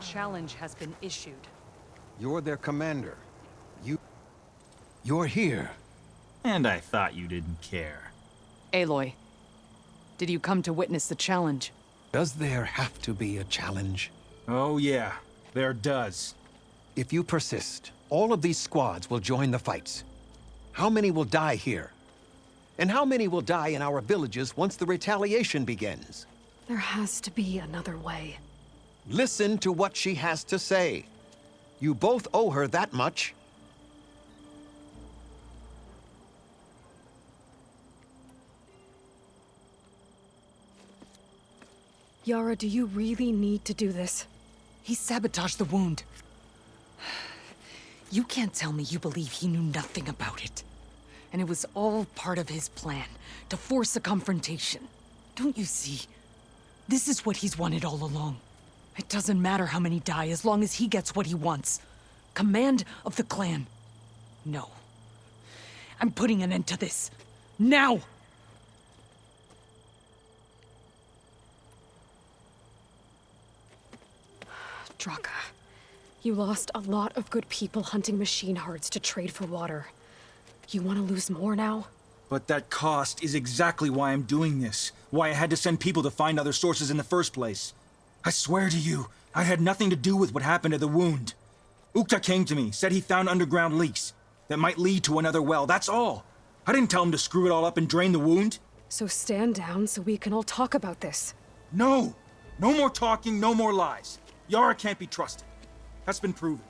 challenge has been issued. You're their commander. You're here. And I thought you didn't care. Aloy, did you come to witness the challenge? Does there have to be a challenge? Oh yeah, there does. If you persist, all of these squads will join the fights. How many will die here? And how many will die in our villages once the retaliation begins? There has to be another way. Listen to what she has to say. You both owe her that much. Yara, do you really need to do this? He sabotaged the wound. You can't tell me you believe he knew nothing about it. And it was all part of his plan, to force a confrontation. Don't you see? This is what he's wanted all along. It doesn't matter how many die as long as he gets what he wants. Command of the clan. No. I'm putting an end to this. Now! Draka, you lost a lot of good people hunting machine hearts to trade for water. You want to lose more now? But that cost is exactly why I'm doing this. Why I had to send people to find other sources in the first place. I swear to you, I had nothing to do with what happened to the wound. Ukta came to me, said he found underground leaks that might lead to another well, that's all. I didn't tell him to screw it all up and drain the wound. So stand down so we can all talk about this. No! No more talking, no more lies. Yara can't be trusted. That's been proven.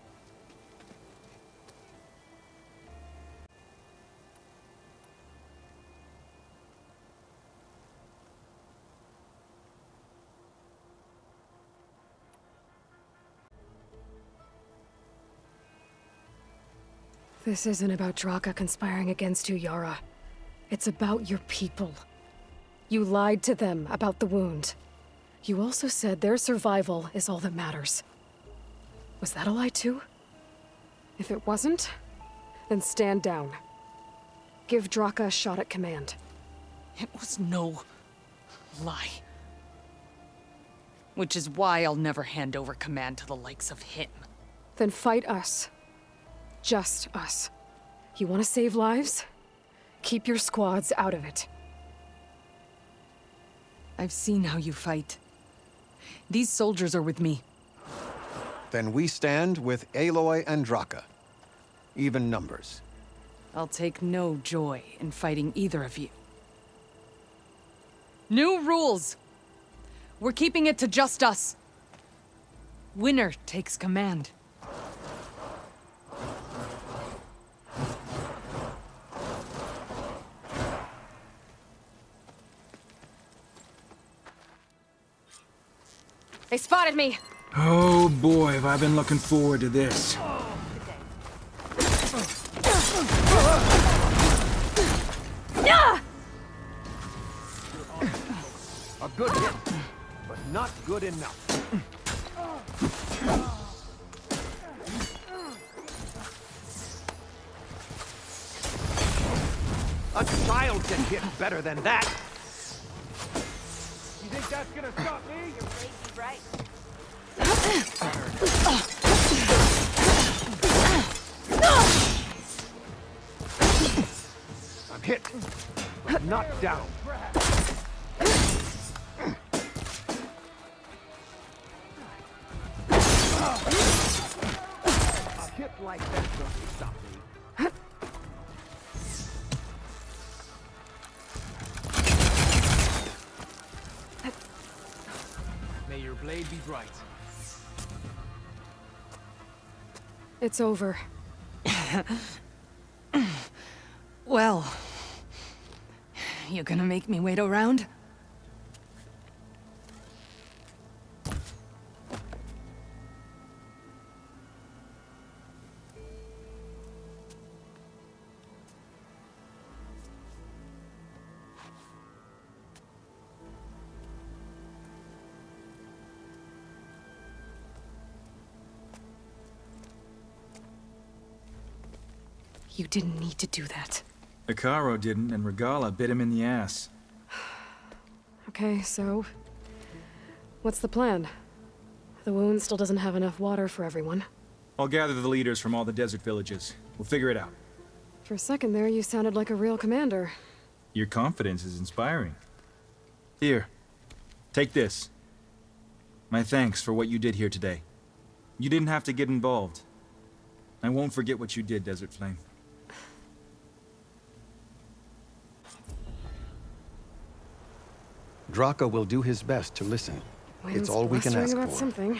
This isn't about Draka conspiring against you, Yara. It's about your people. You lied to them about the wound. You also said their survival is all that matters. Was that a lie too? If it wasn't, then stand down. Give Draka a shot at command. It was no lie. Which is why I'll never hand over command to the likes of him. Then fight us. Just us. You want to save lives? Keep your squads out of it. I've seen how you fight. These soldiers are with me. Then we stand with Aloy and Draka. Even numbers. I'll take no joy in fighting either of you. New rules! We're keeping it to just us. Winner takes command. They spotted me! Oh boy, have I been looking forward to this. A good hit, but not good enough. A child can hit better than that. You think that's gonna stop me? You're crazy, right? I'm hit, but not down. A hit like that doesn't stop me. May your blade be bright. It's over. Well, you gonna make me wait around? You didn't need to do that. Hekarro didn't, and Regalla bit him in the ass. Okay, so... what's the plan? The wound still doesn't have enough water for everyone. I'll gather the leaders from all the desert villages. We'll figure it out. For a second there, you sounded like a real commander. Your confidence is inspiring. Here, take this. My thanks for what you did here today. You didn't have to get involved. I won't forget what you did, Desert Flame. Draka will do his best to listen. It's Wayne's all we can blustering ask about for. something.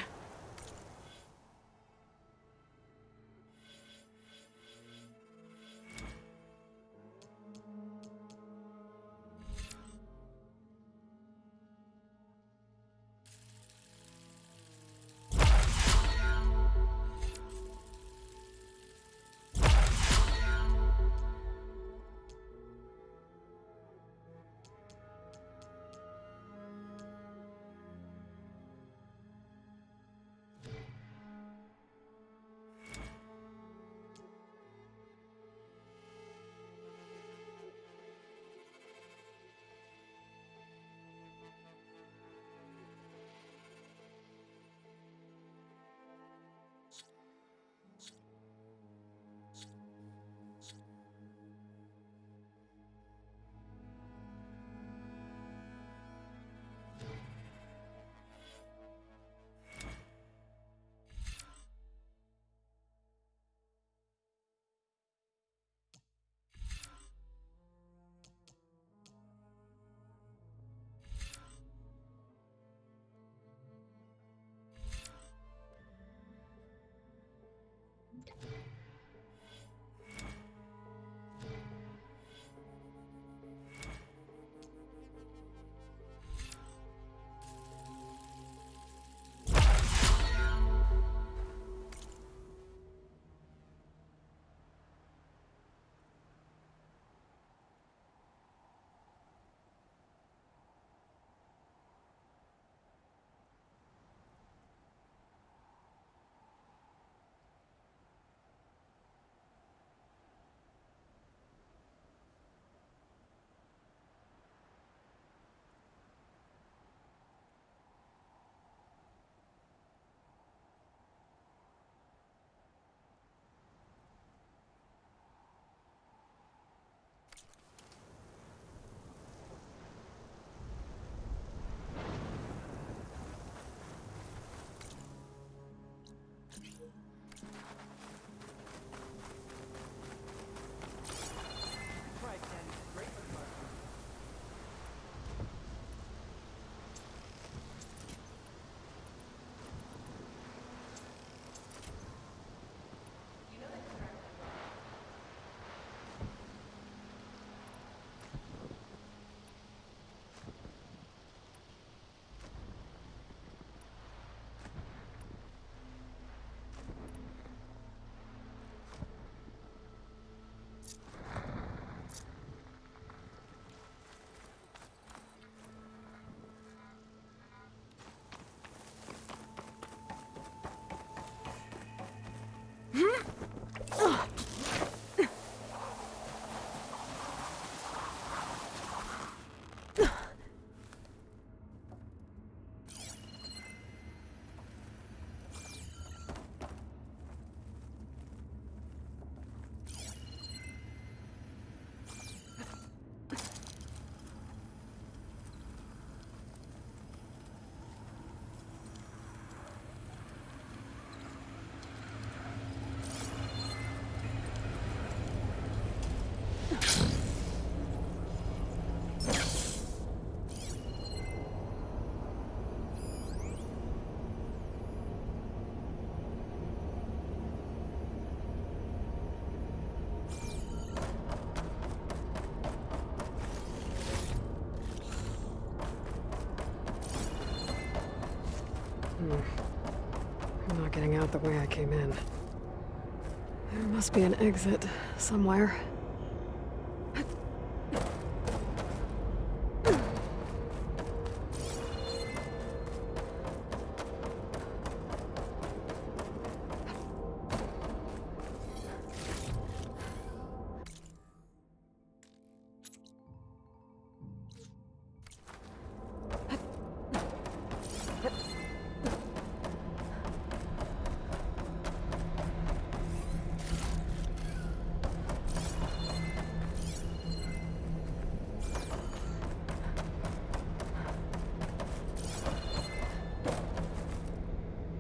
I'm not getting out the way I came in. There must be an exit somewhere.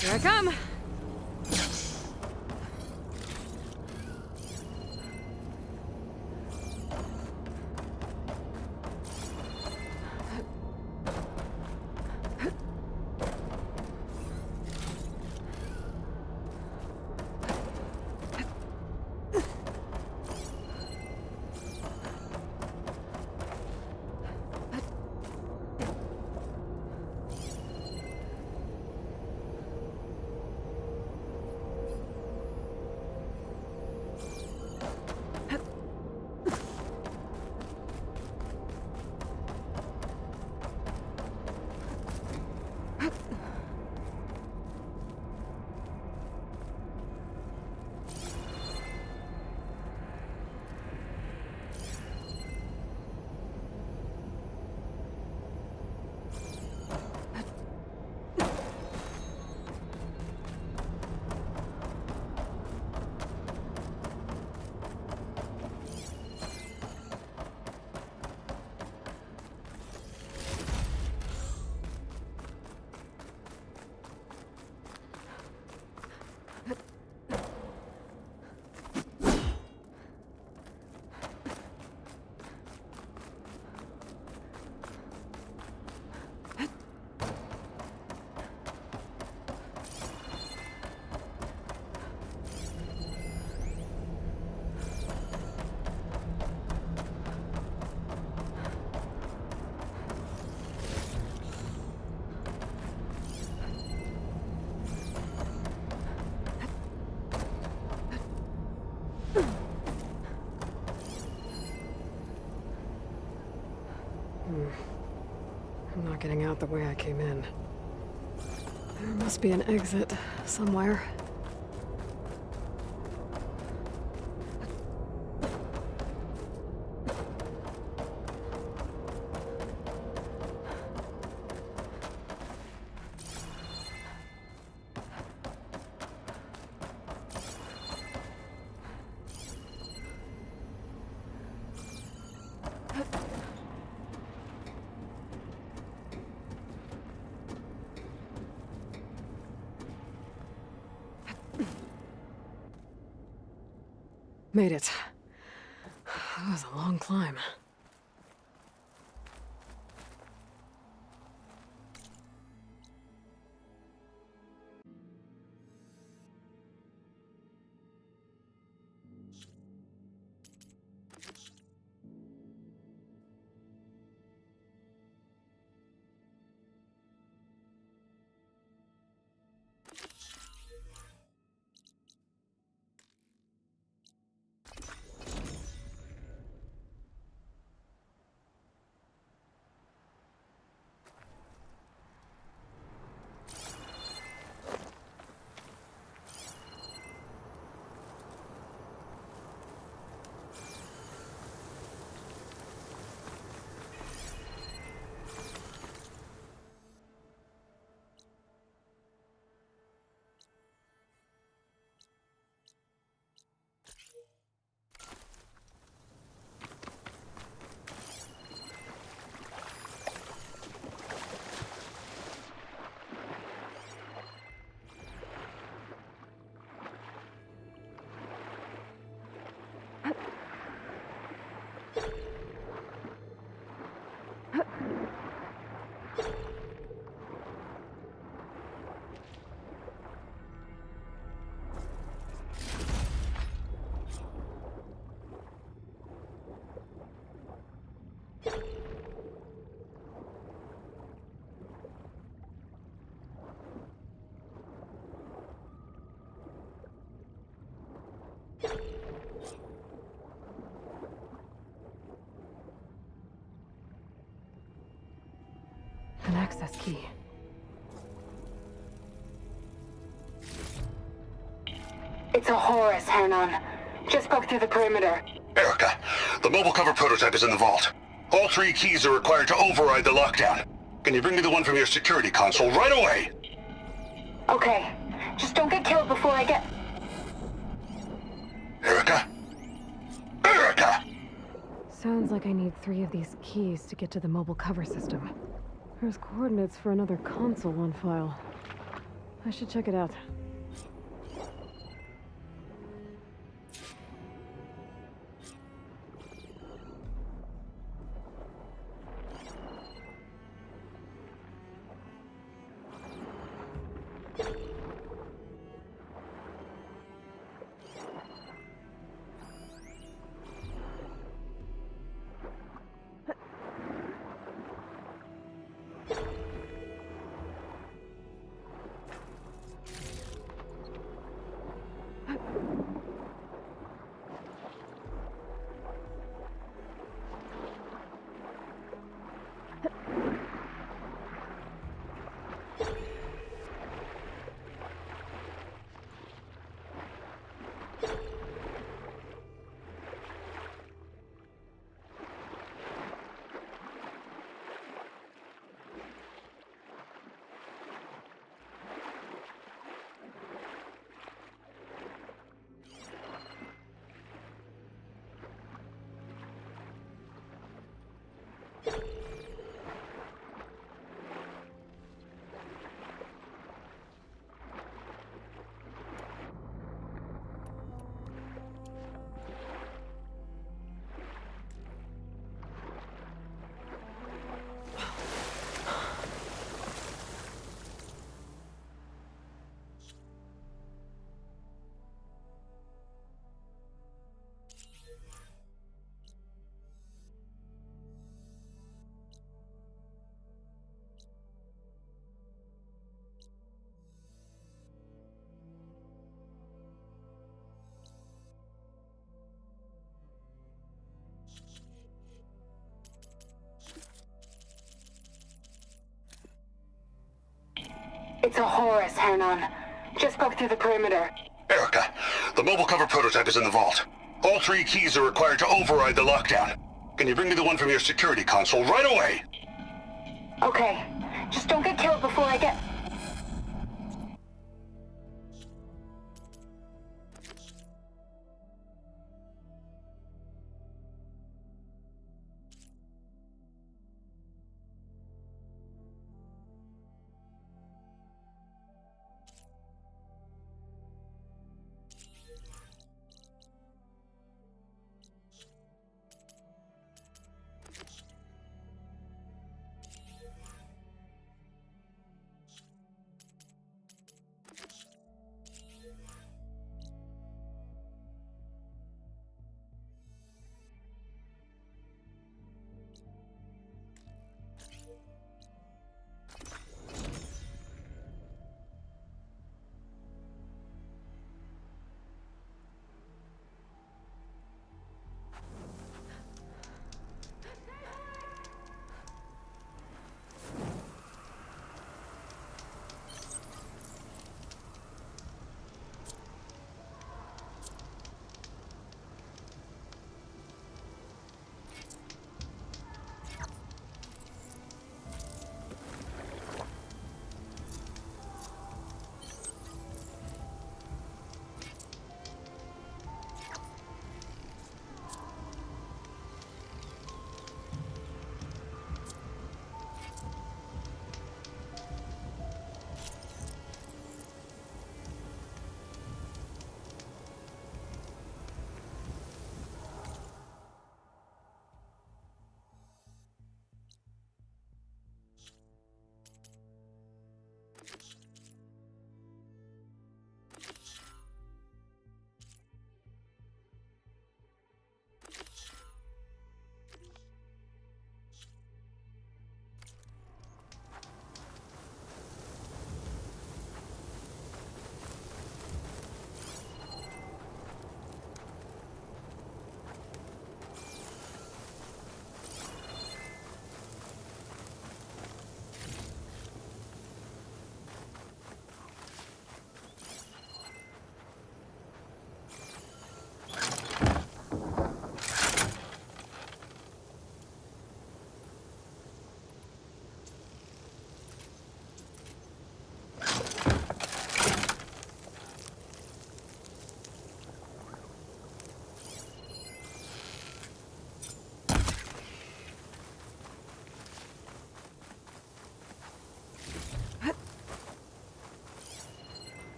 Here I come! I'm not getting out the way I came in. There must be an exit somewhere. Made it. That was a long climb. An access key. It's a Horus, Hernon. Just broke through the perimeter. Erica, the mobile cover prototype is in the vault. All 3 keys are required to override the lockdown. Can you bring me the one from your security console right away? Okay. Just don't get killed before I get... Erica? Erica! Sounds like I need 3 of these keys to get to the mobile cover system. There's coordinates for another console on file. I should check it out. It's a Horus, Hernon. Just broke through the perimeter. Erica, the mobile cover prototype is in the vault. All 3 keys are required to override the lockdown. Can you bring me the one from your security console right away? Okay. Just don't get killed before I get...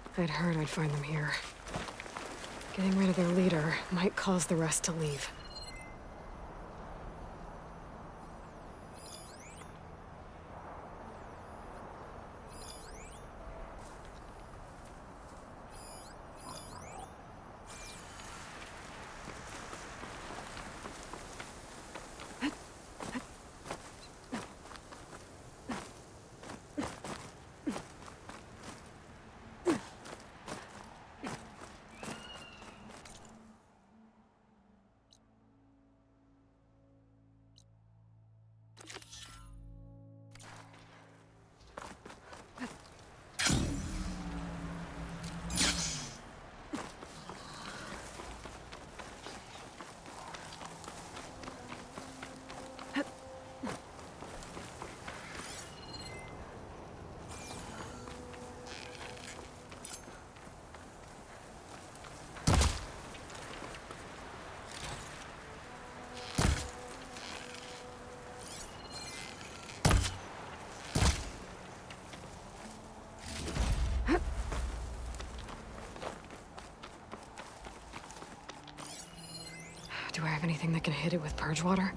I'd heard I'd find them here. Getting rid of their leader might cause the rest to leave. Do I have anything that can hit it with purge water?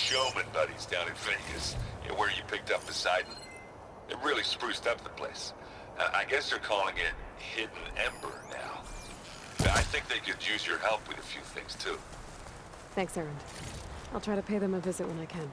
showman buddies down in Vegas, where you picked up Poseidon. It really spruced up the place. I guess they're calling it Hidden Ember now. I think they could use your help with a few things, too. Thanks, Erend. I'll try to pay them a visit when I can.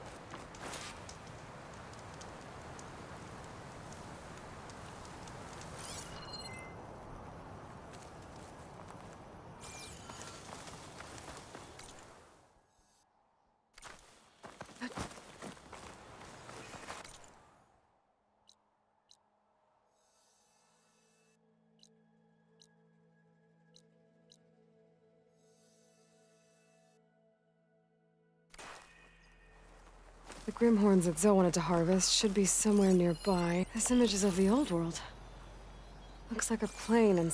The Grimhorns that Zoe wanted to harvest should be somewhere nearby. This image is of the old world. Looks like a plane and...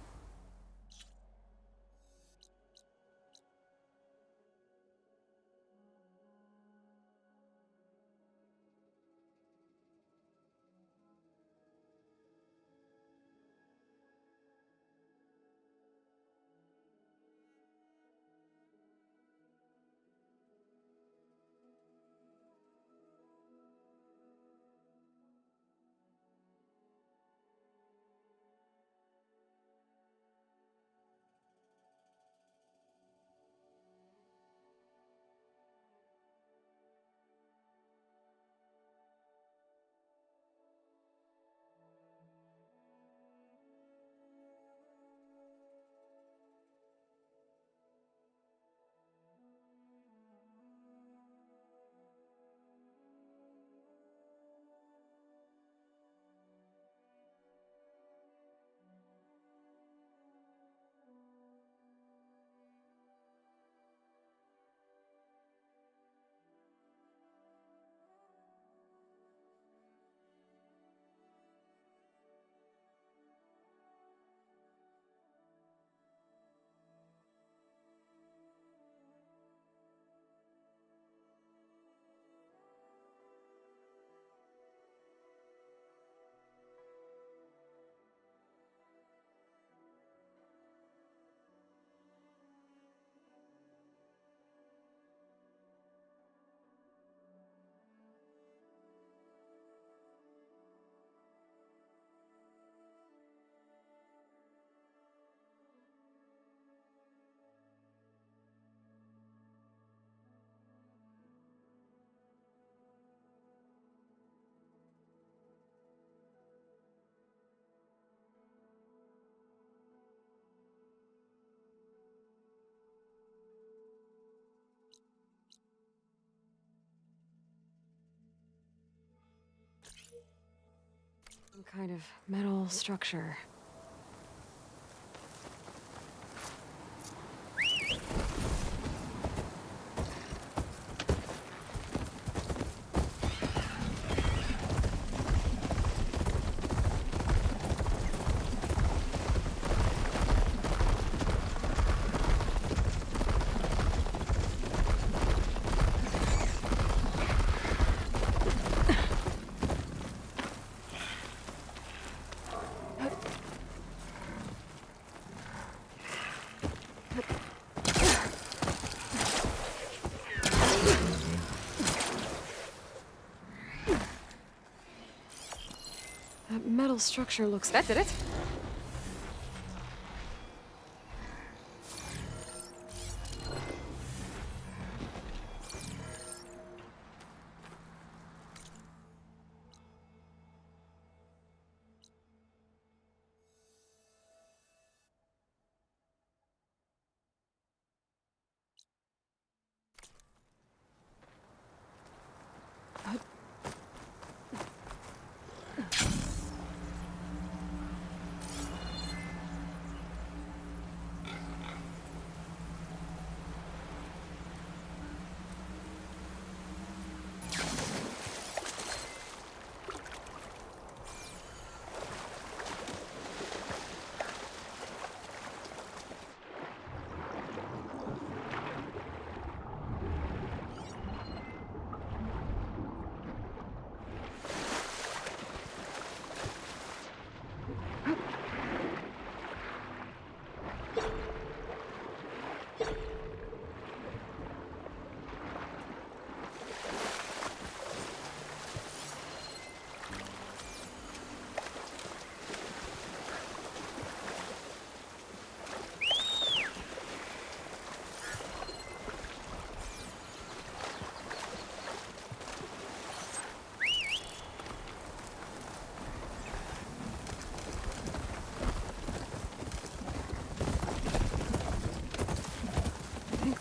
some kind of metal structure. That metal structure looks... That did it.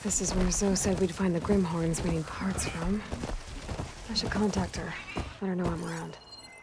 This is where Zoe said we'd find the Grimhorns we need parts from. I should contact her. Let her know I'm around.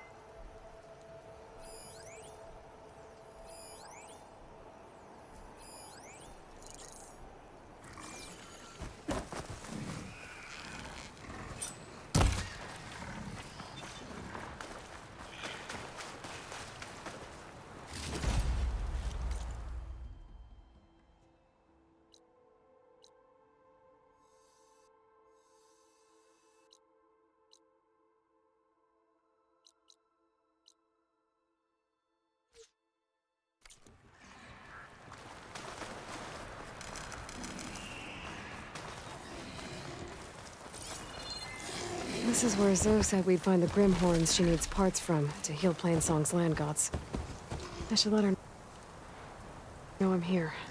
This is where Zoe said we'd find the Grimhorns she needs parts from to heal Plainsong's land gods. I should let her know I'm here.